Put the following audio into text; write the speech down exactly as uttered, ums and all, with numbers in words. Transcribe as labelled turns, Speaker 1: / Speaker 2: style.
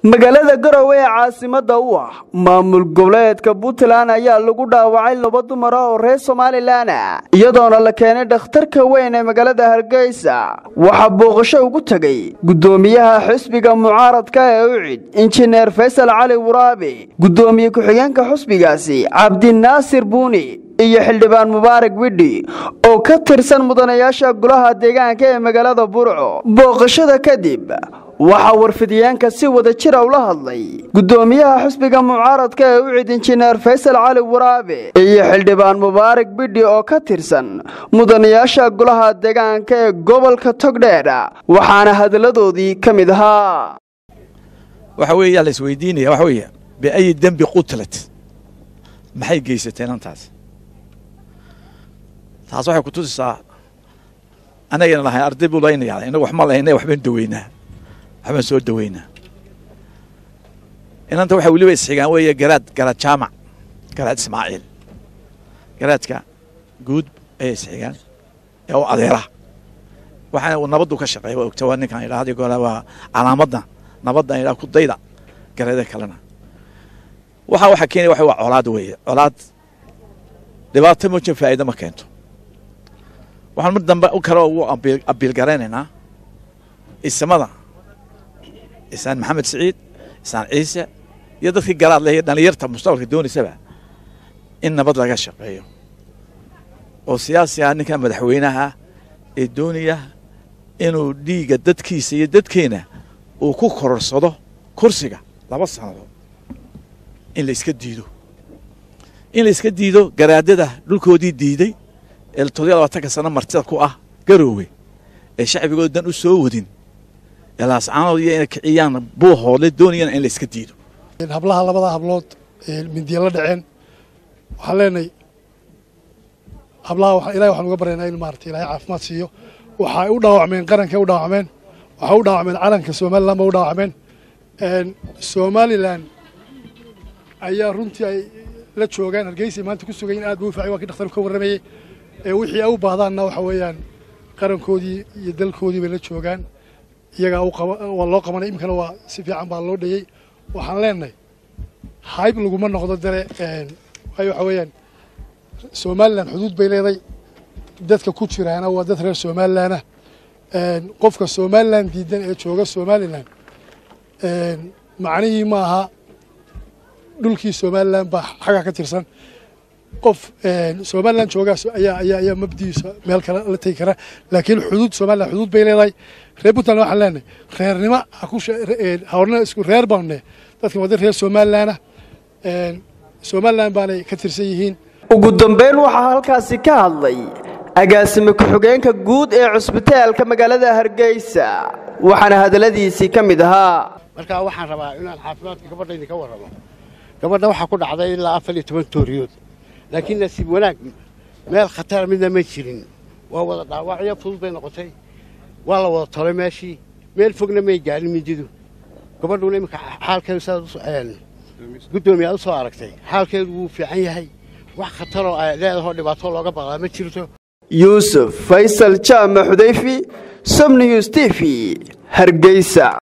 Speaker 1: magaalada Garowe ee caasimada u ah maamul goboleedka Puntland ayaa lagu dhaawacay laba dumar oo reer Soomaaliland iyadoona la keenay dhakhtarka weyn ee magaalada Hargeysa waxa booqasho ugu tagay gudoomiyaha xisbiga mucaaradka ee U C I D Engineer Faysal Cali Waraabi gudoomiye ku xigeenka xisbigaasi Cabdi Naasir Buuni iyo xildhibaan Mubaarak Widhi oo ka tirsan mudanayaasha golaha deegaanka ee magaalada Burco booqashada kadib waxa warfidiyeenka si wada jir ah ula hadlay gudoomiyaha xisbiga mucaaradka ee U C I D Engineer Faysal Cali Waraabi iyo xildhibaan Mubaarak Widhi oo ka tirsan mudanayaasha golaha deegaanka ee gobolka Togdheer waxaana hadaladoodii kamid ahaa
Speaker 2: waxa weeye la isweydiinaya waxa weeye bi ay dambi qutlat maxay geysateen antaas taas waxay ku tusisaa anaga lahay arday buu leeyahay inagu wax ma leeyahay waxban daweynaa waxban soo daweynaa inanta waxa waliba isxigaan weeye garaad garaad jaamac garaad Ismaaciil garaadka guud ay isxigaan ee oo adeera waxaan uu nabadu ka shaqeeyo ogta waa ninkan ilaahay go'aa waa calaamadna nabadda ilaa ku dayda garaadka kalena waxa waxa keenay waxa waa colaad weeye colaad dhibaato ma jiro faa'iido ma keento waxaan mid dambe u kala ugu abiil gareenaynaa ismada isaan Maxamed Saciid isaan Ciise iyo dadkii garaad leh dhalinyarta mustaqbalka doonaysaba in nabad laga shaqeeyo oo siyaasiga ninka madaxweynaha ee doonaya inuu dhiiga dadkiisa iyo dadkeena uu ku korsado kursiga laba sanadood in la iska diido in la iska diido garaadada dhulkoodii diiday ee todoba iyo labaatan sano martida ku ah Garowe ee shacbigooda dan u soo wadin ilaas aanood iyo in kiciyaan buu hoole doonayaan in la iska diido
Speaker 3: in hablaha labada hablood ee mindiya la dhaceen waxa leenay hablaha waxa ilaahay waxaan uga bareenaa in maartay ilaahay caafimaad siiyo waxa ay u dhaawacmeen qaranka u dhaawacmeen waxa u dhaawacmeen calanka Soomaaliland u dhaawacmeen een Soomaaliland ayaa runtii ay la joogaan Hargeysa maanta ku sugan aad buu faacay waa kii dhakhtarku ka warramayay ee wixii ay u baahdaanna waxa weeyaan qarankoodii iyo dalkoodii bay la joogaan iyaga uu qaba waa loo qabanay imkana waa si fiican baa loo dhayay waxaan leenahay hayb lagu ma noqdo dare een waxa weeyaan Soomaaliland xuduud bay leedahay dadka ku jiraana waa dad reer Soomaaliland een qofka Soomaaliland diidan ee jooga Soomaaliland een macnaheedu ma aha dhulkii Soomaaliland ba xaga ka tirsan qof een Soomaaliland jooga ayaa ayaa ayaa mabdiisa meel kale la tay kara laakiin xuduud Soomaaliland xuduud bay leedahay reer Puntland waxa leenahay reernimo ku hawrna isku reer baanne dadka wada reer Soomaaliland een Soomaaliland baanay ka tirsan yihiin
Speaker 1: ugu dambeyn waxa halkaasi ka hadlay agaasime ku xigeenka guud ee cusbitaalka magaalada Hargeysa waxaana hadaladiisi kamid ahaa
Speaker 4: marka waxaan rabaa inaan caafimaadka gabadhayda ka warramo gabadha waxa ku dhacday ilaa afar iyo toban tooriyood laakiin nasiib wanaag meel khatar midna ma jirin waa wada dhaawacyo fudud bay noqotay waa la wada tolay meeshii meel fogna may gaarin mididu gabadhuna imika xaalkeedu saad gudoomiyaha soo aragtay xaalkeedu wuu fiican yahay wax khatar oo ay leedahay dhibaato looga baqaa ma jirto
Speaker 1: Yusuf Faysal Jaamac Xudayfi Som News T V Hargeysa.